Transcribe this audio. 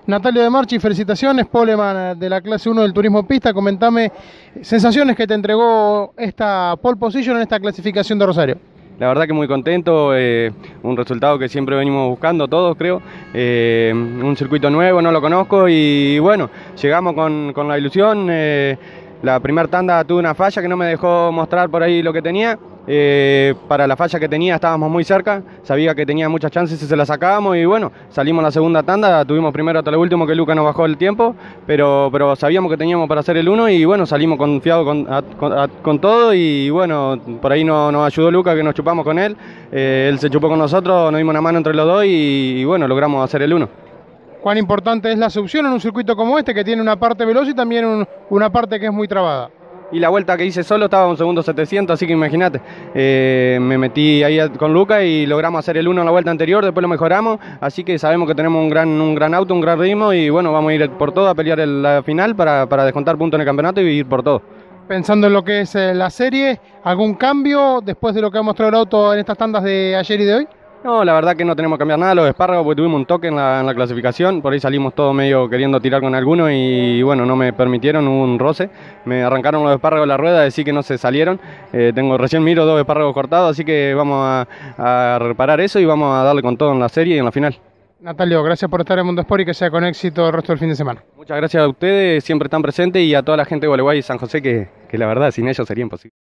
Natalio De Marchi, felicitaciones, poleman de la clase 1 del turismo pista. Comentame sensaciones que te entregó esta pole position en esta clasificación de Rosario. La verdad que muy contento, un resultado que siempre venimos buscando todos, creo. Un circuito nuevo, no lo conozco y bueno, llegamos con la ilusión. La primera tanda tuve una falla que no me dejó mostrar por ahí lo que tenía. Para la falla que tenía estábamos muy cerca, sabía que tenía muchas chances si se la sacábamos y bueno, salimos la segunda tanda, tuvimos primero hasta lo último que Luca nos bajó el tiempo, pero sabíamos que teníamos para hacer el 1 y bueno, salimos confiados con todo y bueno, por ahí nos ayudó Luca que nos chupamos con él, él se chupó con nosotros, nos dimos una mano entre los dos y bueno, logramos hacer el 1. ¿Cuán importante es la succión en un circuito como este que tiene una parte veloz y también una parte que es muy trabada? Y la vuelta que hice solo estaba un segundo 700, así que imagínate, me metí ahí con Luca y logramos hacer el 1 en la vuelta anterior, después lo mejoramos, así que sabemos que tenemos un gran auto, un gran ritmo y bueno, vamos a ir por todo a pelear la final para descontar puntos en el campeonato y ir por todo. Pensando en lo que es la serie, ¿algún cambio después de lo que ha mostrado el auto en estas tandas de ayer y de hoy? No, la verdad que no tenemos que cambiar nada, los espárragos porque tuvimos un toque en la clasificación, por ahí salimos todos medio queriendo tirar con alguno y bueno, no me permitieron, hubo un roce, me arrancaron los espárragos de la rueda, decir que no se salieron, recién miro 2 espárragos cortados, así que vamos a reparar eso y vamos a darle con todo en la serie y en la final. Natalio, gracias por estar en Mundo Sport y que sea con éxito el resto del fin de semana. Muchas gracias a ustedes, siempre están presentes y a toda la gente de Gualeguay y San José que la verdad sin ellos sería imposible.